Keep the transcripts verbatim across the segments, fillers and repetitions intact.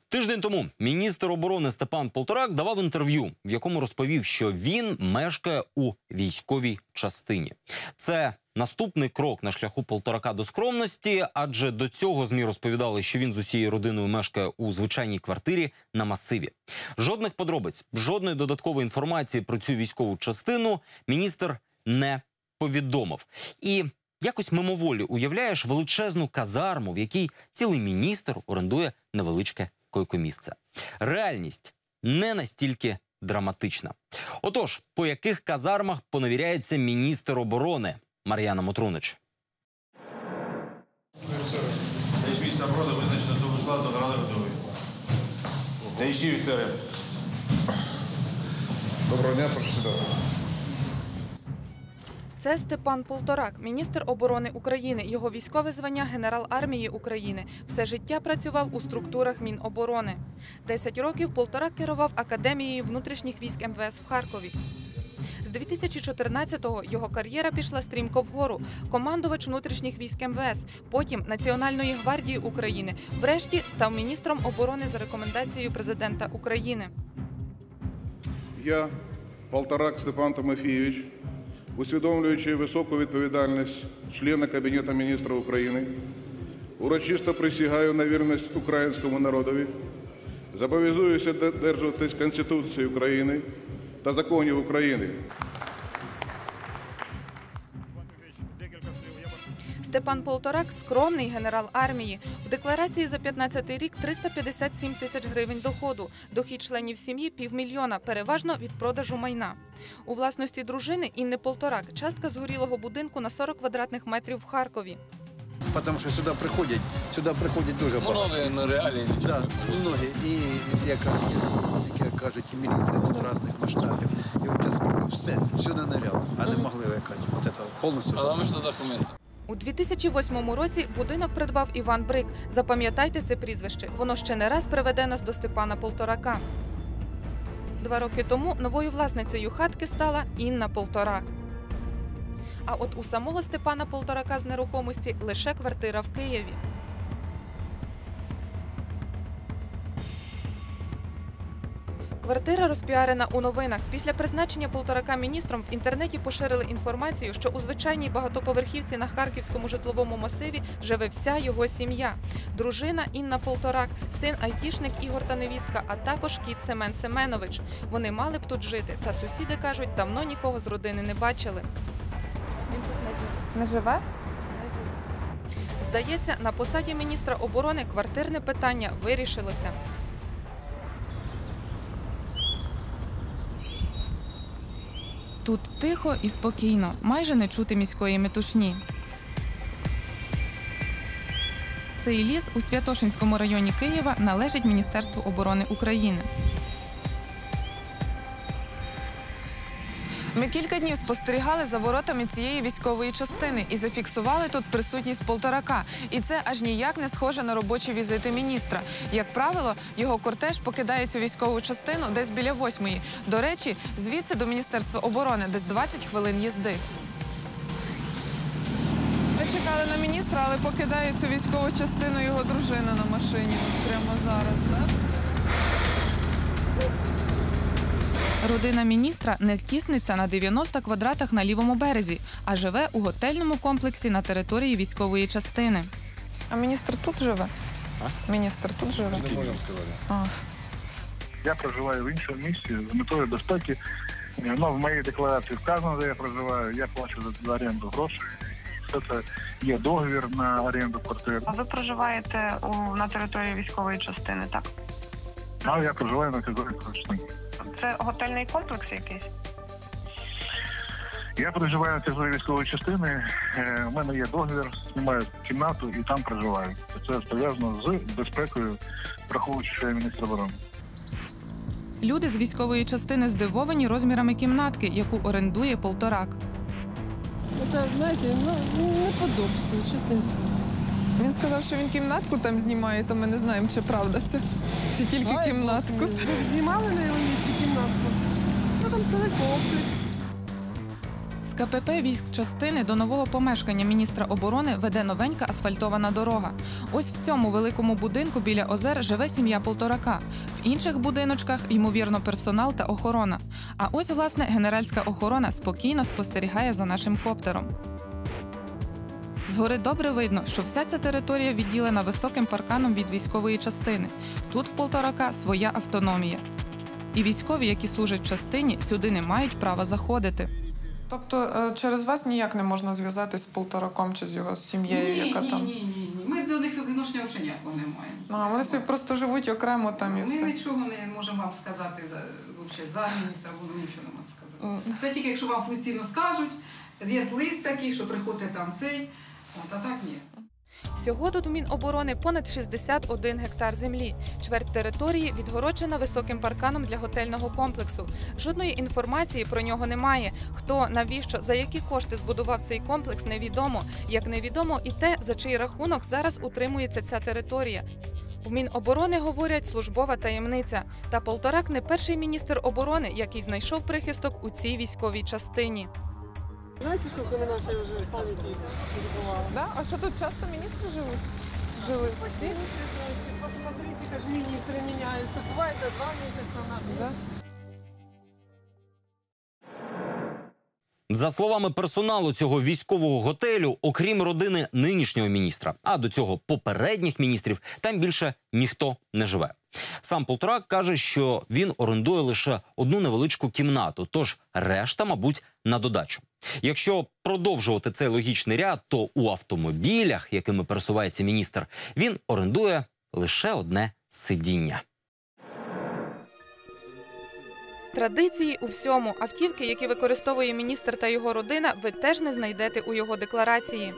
Тиждень тому міністр оборони Степан Полторак давав інтерв'ю, в якому розповів, що він мешкає у військовій частині. Це наступний крок на шляху Полторака до скромності, адже до цього ЗМІ розповідали, що він з усією родиною мешкає у звичайній квартирі на масиві. Жодних подробиць, жодної додаткової інформації про цю військову частину міністр не повідомив. І якось мимоволі уявляєш величезну казарму, в якій цілий міністр орендує невеличке койкомісце. Реальність не настільки драматична. Отож, по яких казармах поневіряється міністр оборони Мар'яна Мотрунич? Найшвидше оборони визначено особовий склад, дограли готовий. Найші офіцери. Доброго дня, прошу сюди. Це Степан Полторак, міністр оборони України. Його військове звання – генерал армії України. Все життя працював у структурах Міноборони. Десять років Полторак керував Академією внутрішніх військ ем ве ес в Харкові. З дві тисячі чотирнадцятого його кар'єра пішла стрімко вгору. Командувач внутрішніх військ ем ве ес, потім Національної гвардії України. Врешті став міністром оборони за рекомендацією президента України. Я, Полторак Степан Тимофійович, усвідомлюючи високу відповідальність члена Кабінету міністрів України, урочисто присягаю на вірність українському народові, зобов'язуюся додержуватись Конституції України та законів України. Степан Полторак – скромний генерал армії. В декларації за п'ятнадцятий рік триста п'ятдесят сім тисяч гривень доходу. Дохід членів сім'ї – півмільйона, переважно від продажу майна. У власності дружини Інни Полторак частка згорілого будинку на сорок квадратних метрів в Харкові. Тому що сюди приходять, сюди приходять дуже багато. Много, но реально нічого. Так, многі. І, як кажуть, і міліція тут різних масштабів, і участкові. Все, сюди ныряли, а не могли викати. От це повністю. А там що документи? У дві тисячі восьмому році будинок придбав Іван Брик. Запам'ятайте це прізвище. Воно ще не раз приведе нас до Степана Полторака. Два роки тому новою власницею хатки стала Інна Полторак. А от у самого Степана Полторака з нерухомості лише квартира в Києві. Квартира розпіарена у новинах. Після призначення Полторака міністром в інтернеті поширили інформацію, що у звичайній багатоповерхівці на Харківському житловому масиві живе вся його сім'я. Дружина Інна Полторак, син айтішник Ігор та невістка, а також кіт Семен Семенович. Вони мали б тут жити, та сусіди кажуть, давно нікого з родини не бачили. Він тут не живе? Здається, на посаді міністра оборони квартирне питання вирішилося. Тут тихо і спокійно, майже не чути міської метушні. Цей ліс у Святошинському районі Києва належить Міністерству оборони України. Ми кілька днів спостерігали за воротами цієї військової частини і зафіксували тут присутність Полторака. І це аж ніяк не схоже на робочі візити міністра. Як правило, його кортеж покидає цю військову частину десь біля восьмої. До речі, звідси до Міністерства оборони десь двадцять хвилин їзди. Ми чекали на міністра, але покидає цю військову частину його дружина на машині. Прямо зараз, так? Родина міністра не тісниться на дев'яноста квадратах на лівому березі, а живе у готельному комплексі на території військової частини. А міністр тут живе? А? Міністр тут живе? Не можемо сказати. А. Я проживаю в іншому місці з метою безпеки. Ну, в моїй декларації вказано, де я проживаю, я плачу за, за оренду грошей. Все це є договір на оренду квартири. А ви проживаєте у, на території військової частини, так? А я проживаю на території військової частини. Це готельний комплекс якийсь? Я проживаю на території військової частини, у мене є договір, знімаю кімнату і там проживаю. Це пов'язано з безпекою, враховуючи, що я міністр оборони. Люди з військової частини здивовані розмірами кімнатки, яку орендує Полторак. Це, знаєте, ну, неподобство, чесне слово. Він сказав, що він кімнатку там знімає, то ми не знаємо, чи правда це, чи тільки Ай, кімнатку. Ви знімали на його місці кімнатку? Ну, там цілий комплекс. ка пе пе військ частини до нового помешкання міністра оборони веде новенька асфальтована дорога. Ось в цьому великому будинку біля озер живе сім'я Полторака. В інших будиночках, ймовірно, персонал та охорона. А ось, власне, генеральська охорона спокійно спостерігає за нашим коптером. Згори добре видно, що вся ця територія відділена високим парканом від військової частини. Тут в Полторака своя автономія. І військові, які служать в частині, сюди не мають права заходити. Тобто через вас ніяк не можна зв'язатися з Полтораком чи з його сім'єю, ні, яка ні, там? Ні, ні, ні. Ми до них відношення взагалі ніякого не маємо. А, вони собі просто живуть окремо там і все. Ми нічого не можемо вам сказати за, взагалі, за міністра, бо ми нічого не можемо сказати. Це тільки, якщо вам офіційно скажуть, є лист такий, що приходить там цей, от, а так ні. Всього тут у Міноборони понад шістдесят один гектар землі. Чверть території відгороджена високим парканом для готельного комплексу. Жодної інформації про нього немає. Хто, навіщо, за які кошти збудував цей комплекс, невідомо. Як невідомо і те, за чий рахунок зараз утримується ця територія. В Міноборони говорять, службова таємниця. Та Полторак не перший міністр оборони, який знайшов прихисток у цій військовій частині. Знаете, сколько на нашей уже памяти побывало? Да? А що тут часто міністри живуть? Жили всі? Посмотрите, как министры меняются. Бывает на два месяца, на Да? За словами персоналу цього військового готелю, окрім родини нинішнього міністра, а до цього попередніх міністрів, там більше ніхто не живе. Сам Полторак каже, що він орендує лише одну невеличку кімнату, тож решта, мабуть, на додачу. Якщо продовжувати цей логічний ряд, то у автомобілях, якими пересувається міністр, він орендує лише одне сидіння. Традиції у всьому. Автівки, які використовує міністр та його родина, ви теж не знайдете у його декларації.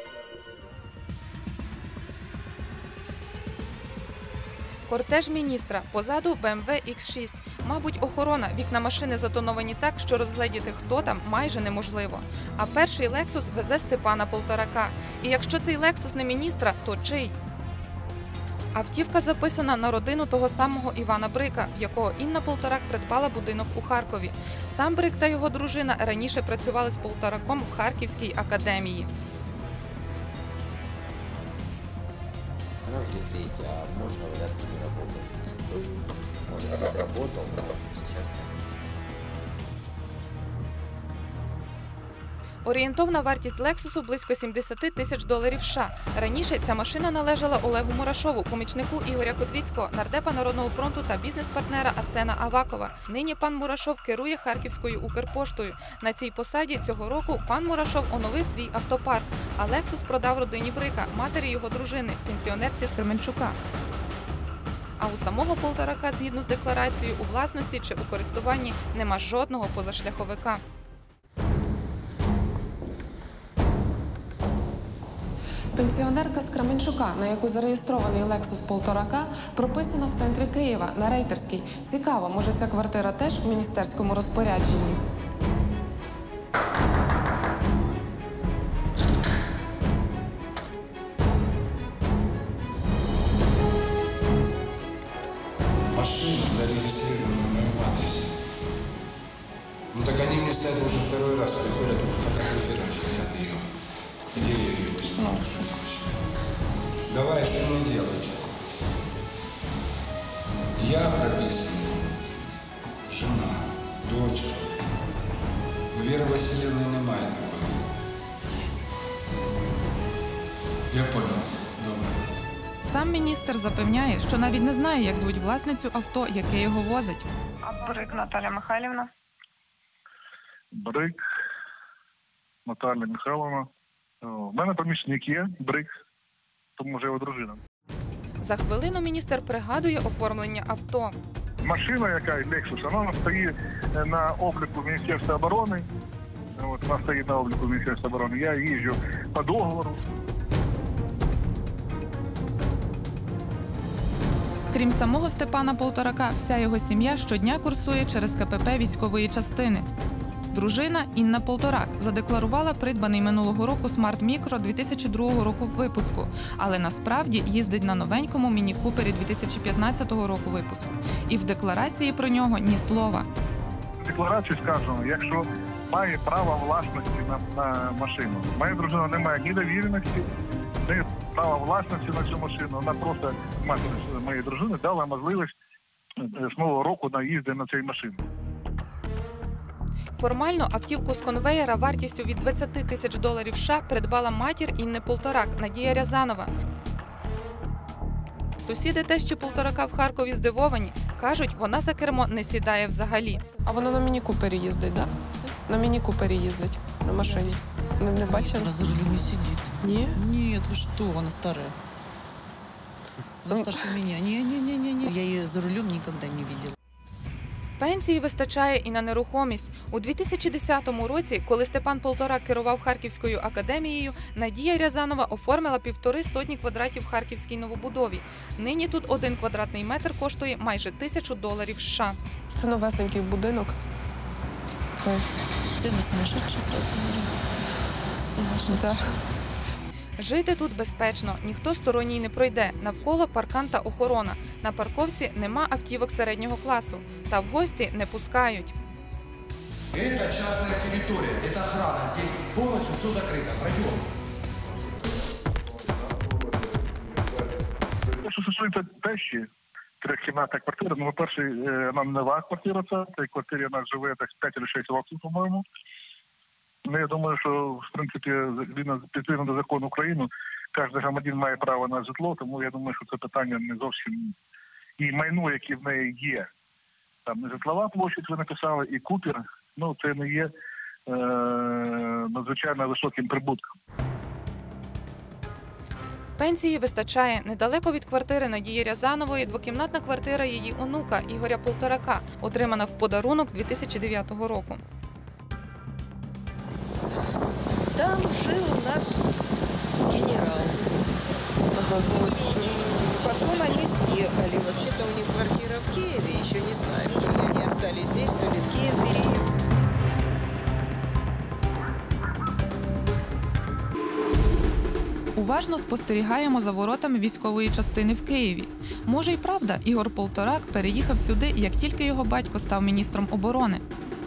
Кортеж міністра. Позаду бе ем ве ікс шість. Мабуть, охорона. Вікна машини затоновані так, що розгледіти, хто там, майже неможливо. А перший Лексус везе Степана Полторака. І якщо цей Лексус не міністра, то чий? Автівка записана на родину того самого Івана Брика, в якого Інна Полторак придбала будинок у Харкові. Сам Брик та його дружина раніше працювали з Полтораком в Харківській академії. Может, видите, а муж, говорят, не работает. Может, где-то работал, но сейчас нет. Орієнтовна вартість Лексусу – близько сімдесят тисяч доларів США. Раніше ця машина належала Олегу Мурашову, помічнику Ігоря Котвіцького, нардепа Народного фронту та бізнес-партнера Арсена Авакова. Нині пан Мурашов керує Харківською Укрпоштою. На цій посаді цього року пан Мурашов оновив свій автопарк, а Лексус продав родині Брика, матері його дружини, пенсіонерці з Кременчука. А у самого Полторака, згідно з декларацією, у власності чи у користуванні нема жодного позашляховика. Пенсіонерка з Кременчука, на яку зареєстрований Лексус Полторака, прописана в центрі Києва, на Рейтерській. Цікаво, може ця квартира теж в міністерському розпорядженні? Машина зарегистрирована на моем адресе. Ну так они мне стали уже второй раз приходят, это фотографируют, хотят ее. Где я ее возьму? Давай, что мне делать? Я прописан, жена, дочка. Вера Васильевна немає такої. Я понял. Добре. Сам міністр запевняє, що навіть не знає, як звуть власницю авто, яке його возить. А Брик Наталя Михайлівна? Брик Наталя Михайловна. У мене помічник є, Брик, тому вже його дружина. За хвилину міністр пригадує оформлення авто. Машина, яка Lexus, вона стоїть на обліку Міністерства оборони. От, вона стоїть на обліку Міністерства оборони. Я їжджу по договору. Крім самого Степана Полторака, вся його сім'я щодня курсує через ка пе пе військової частини. Дружина Інна Полторак задекларувала придбаний минулого року Smart Micro дві тисячі другого року випуску, але насправді їздить на новенькому міні-купері дві тисячі п'ятнадцятого року випуску. І в декларації про нього ні слова. В декларації сказано, якщо має право власності на, на машину. Моя дружина не має ні довіреності, ні права власності на цю машину. Вона просто, мати моєї дружини, дала можливість з нового року наїзди на цій машині. Формально автівку з конвеєра вартістю від двадцяти тисяч доларів США придбала матір Інни Полторак Надія Рязанова. Сусіди тещі Полторака в Харкові здивовані. Кажуть, вона за кермо не сідає взагалі. А вона на міні-купері їздить, так? Да? На міні-купері їздить, на машині. Не, не бачила? Она за рулем не сидит. Ні? Нет, вы что, она старая. Она старше меня. Не-не-не-не, я ее за рулем никогда не видела. Пенсії вистачає і на нерухомість. У дві тисячі десятому році, коли Степан Полторак керував Харківською академією, Надія Рязанова оформила півтори сотні квадратів в харківській новобудові. Нині тут один квадратний метр коштує майже тисячу доларів США. Це новесенький будинок. Це... Цены сумасшедшие сразу говорю. Сумасшедшие. Да. Жити тут безпечно, ніхто сторонній не пройде. Навколо паркан та охорона. На парковці нема автівок середнього класу. Та в гості не пускають. Это частная территория, это охрана. Здесь полностью все закрыто. Пройдем. Що стосується тещі, трьохкімнатна квартира, ну, по-перше, нам нова квартира ця, в цій квартирі вона живе так п'ять чи шість років, по-моєму. Ну, я думаю, що, в принципі, відповідно до закону України, кожен громадянин має право на житло, тому я думаю, що це питання не зовсім... І майно, яке в неї є, там не житлова площадь, ви написали, і купер, ну, це не є е- надзвичайно високим прибутком. Пенсії вистачає. Недалеко від квартири Надії Рязанової двокімнатна квартира її онука Ігоря Полторака, отримана в подарунок дві тисячі дев'ятого року. Там жил у нас генерал. Ага, вот. Потом они съехали. Вообще-то у них квартира в Киеве, еще не знаю. То ли они остались здесь, то ли в Киев переехали. Уважно спостерігаємо за воротами військової частини в Києві. Може й правда, Ігор Полторак переїхав сюди, як тільки його батько став міністром оборони.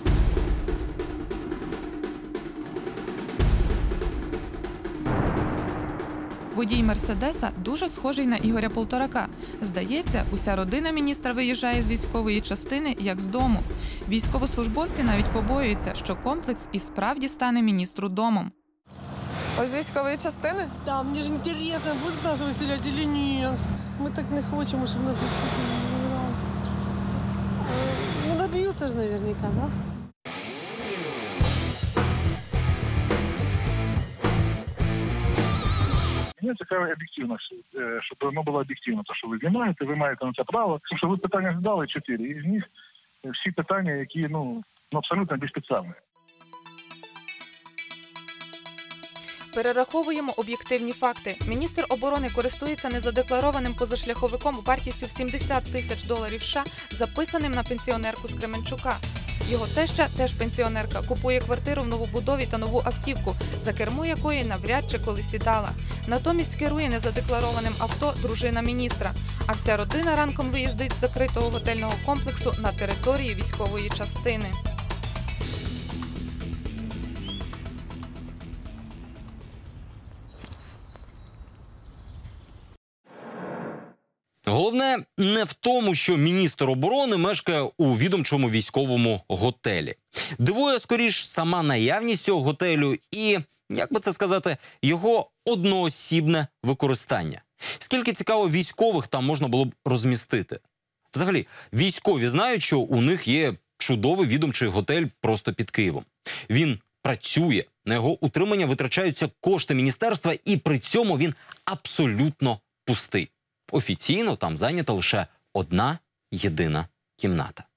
Водій Мерседеса дуже схожий на Ігоря Полторака. Здається, уся родина міністра виїжджає з військової частини, як з дому. Військовослужбовці навіть побоюються, що комплекс і справді стане міністру домом. Ви з військової частини? Да, мені ж цікаво, будуть нас виселяти чи ні. Ми так не хочемо, щоб нас виселяли. Ну, доб'ються ж наверняка, так? Да? Мені цікаво об'єктивність, щоб воно було об'єктивно. Те, що ви знімаєте, ви маєте на це право. Тому що ви питання задали чотири, і з них всі питання, які ну, абсолютно безспеціальні. Перераховуємо об'єктивні факти. Міністр оборони користується незадекларованим позашляховиком вартістю в сімдесят тисяч доларів США, записаним на пенсіонерку з Кременчука. Його теща, теж пенсіонерка, купує квартиру в новобудові та нову автівку, за кермо якої навряд чи коли сідала. Натомість керує незадекларованим авто дружина міністра. А вся родина ранком виїздить з закритого готельного комплексу на території військової частини. Головне не в тому, що міністр оборони мешкає у відомчому військовому готелі. Дивує, скоріш, сама наявність цього готелю і, як би це сказати, його одноосібне використання. Скільки, цікаво, військових там можна було б розмістити? Взагалі, військові знають, що у них є чудовий відомчий готель просто під Києвом. Він працює, на його утримання витрачаються кошти міністерства, і при цьому він абсолютно пустий. Офіційно там зайнята лише одна єдина кімната.